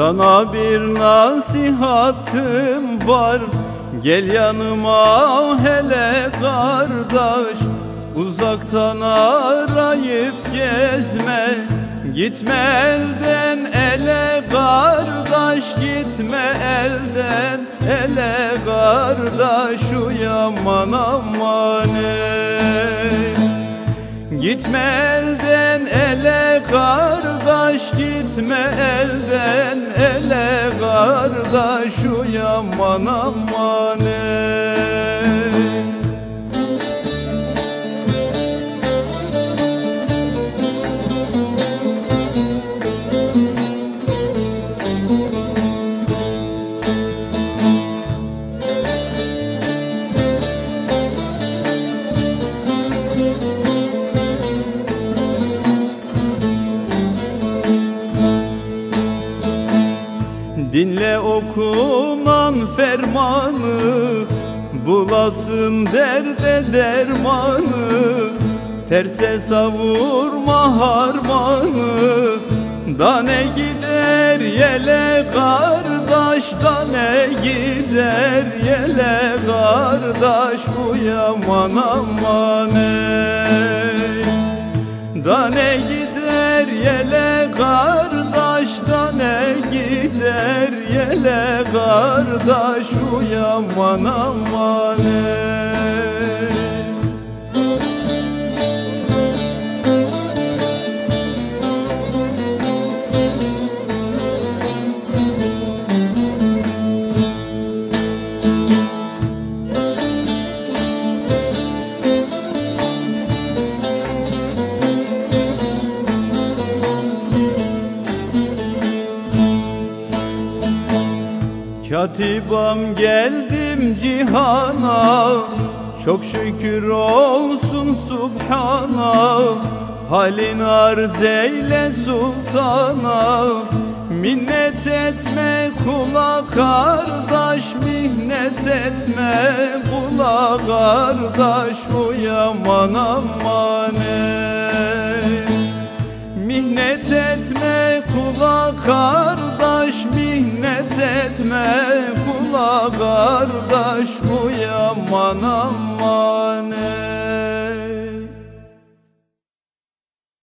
Sana bir nasihatım var, gel yanıma hele kardeş. Uzaktan arayıp gezme, gitme elden ele kardeş. Gitme elden ele kardeş, uyaman aman ey. Gitme elden ele kardeş, gitme elden ele kardeş, uyaman aman ey. Dinle okunan fermanı, bulasın derde dermanı. Terse savurma harmanı, da ne gider yele kardeş, da ne gider yele kardeş, uyaman aman ey. Da ne gider yele kardeş, da ne gider yele kardeş, uyaman aman ey. Katibam geldim cihana, çok şükür olsun Subhana. Halin arz eyle sultana, minnet etme kula kardeş. Minnet etme kula kardeş, uyaman aman ey. Minnet etme kula kardeş, minnet etme kula kardeş, uyaman aman ey.